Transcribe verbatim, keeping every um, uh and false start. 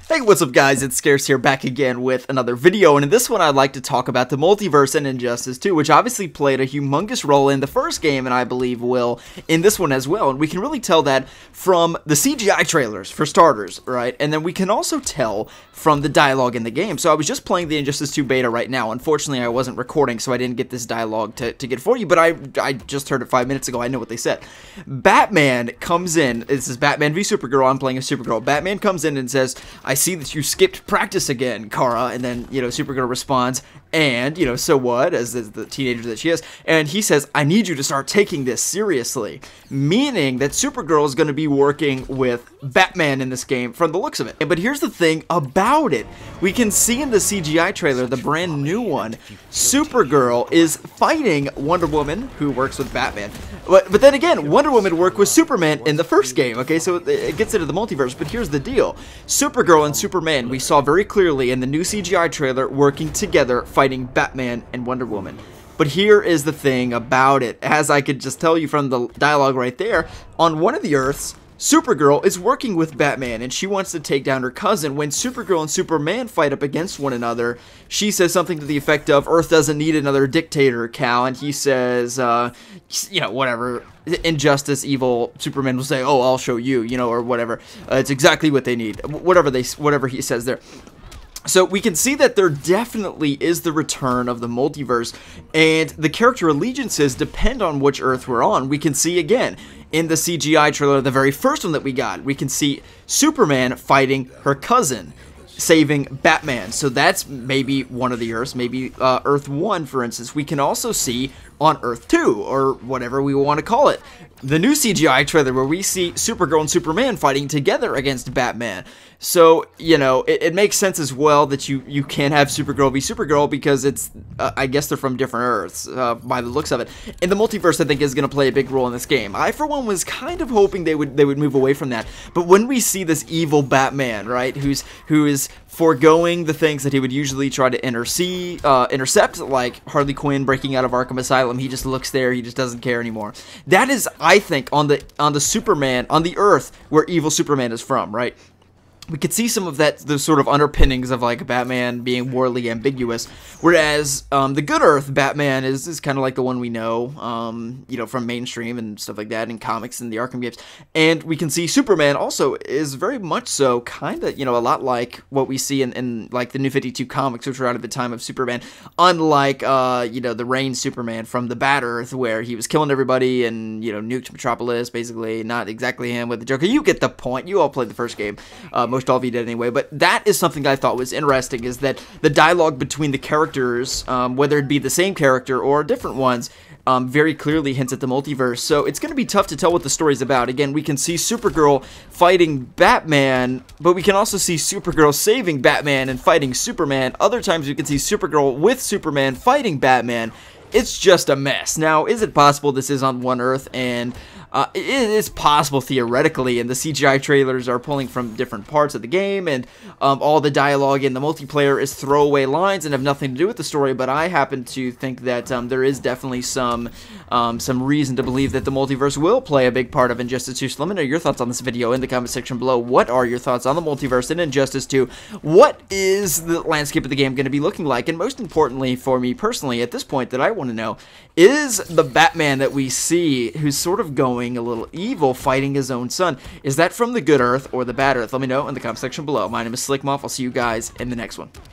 Hey, what's up guys, it's Scarce here, back again with another video, and in this one I'd like to talk about the multiverse and Injustice two, which obviously played a humongous role in the first game, and I believe will in this one as well, and we can really tell that from the C G I trailers, for starters, right, and then we can also tell from the dialogue in the game. So I was just playing the Injustice two beta right now. Unfortunately, I wasn't recording, so I didn't get this dialogue to, to get for you, but I, I just heard it five minutes ago, I know what they said. Batman comes in, this is Batman v Supergirl, I'm playing a Supergirl. Batman comes in and says, I see that you skipped practice again, Kara, and then, you know, Supergirl responds, and, you know, so what, as, as the teenager that she is, and he says, I need you to start taking this seriously, meaning that Supergirl is going to be working with Batman in this game from the looks of it. But here's the thing about it, we can see in the C G I trailer, the brand new one, Supergirl is fighting Wonder Woman, who works with Batman, but, but then again, Wonder Woman worked with Superman in the first game, okay, so it, it gets into the multiverse, but here's the deal, Supergirl and Superman, we saw very clearly in the new C G I trailer, working together, fighting Batman and Wonder Woman. But here is the thing about it, as I could just tell you from the dialogue right there, on one of the Earths, Supergirl is working with Batman, and she wants to take down her cousin. When Supergirl and Superman fight up against one another, she says something to the effect of, Earth doesn't need another dictator, Cal, and he says, uh, you know, whatever, injustice, evil, Superman will say, oh, I'll show you, you know, or whatever. Uh, it's exactly what they need, whatever they, whatever he says there. So we can see that there definitely is the return of the multiverse, and the character allegiances depend on which Earth we're on. We can see again, in the C G I trailer, the very first one that we got, we can see Superman fighting her cousin, saving Batman. So that's maybe one of the Earths, maybe uh, Earth one, for instance. We can also see on Earth two, or whatever we want to call it, the new C G I trailer where we see Supergirl and Superman fighting together against Batman. So, you know, it, it makes sense as well that you, you can have Supergirl be Supergirl because it's, uh, I guess they're from different Earths, uh, by the looks of it. And the multiverse, I think, is going to play a big role in this game. I, for one, was kind of hoping they would they would move away from that. But when we see this evil Batman, right, who's who is foregoing the things that he would usually try to intercede, uh, intercept, like Harley Quinn breaking out of Arkham Asylum, he just looks there, he just doesn't care anymore. That is, I think, on the on the Superman, on the Earth where evil Superman is from, right? We could see some of that, the sort of underpinnings of like Batman being morally ambiguous, whereas um, the good Earth Batman is, is kind of like the one we know, um, you know, from mainstream and stuff like that in comics and the Arkham games, and we can see Superman also is very much so kind of, you know, a lot like what we see in, in like the New fifty-two comics, which were out at the time of Superman, unlike, uh, you know, the Reign Superman from the Bad Earth, where he was killing everybody and, you know, nuked Metropolis, basically, not exactly him with the Joker. You get the point, you all played the first game, um, most all of you did anyway, but that is something I thought was interesting, is that the dialogue between the characters, um, whether it be the same character or different ones, um, very clearly hints at the multiverse. So it's going to be tough to tell what the story's about. Again, we can see Supergirl fighting Batman, but we can also see Supergirl saving Batman and fighting Superman. Other times we can see Supergirl with Superman fighting Batman. It's just a mess. Now, is it possible this is on one Earth, and uh, it is possible theoretically, and the C G I trailers are pulling from different parts of the game, and um, all the dialogue in the multiplayer is throwaway lines and have nothing to do with the story, but I happen to think that um, there is definitely some um, some reason to believe that the multiverse will play a big part of Injustice two. So let me know your thoughts on this video in the comment section below. What are your thoughts on the multiverse in Injustice two? What is the landscape of the game going to be looking like? And most importantly for me personally, at this point that I want to know, is the Batman that we see, who's sort of going a little evil, fighting his own son, is that from the good Earth or the bad Earth? Let me know in the comment section below. My name is Slickmoff. I'll see you guys in the next one.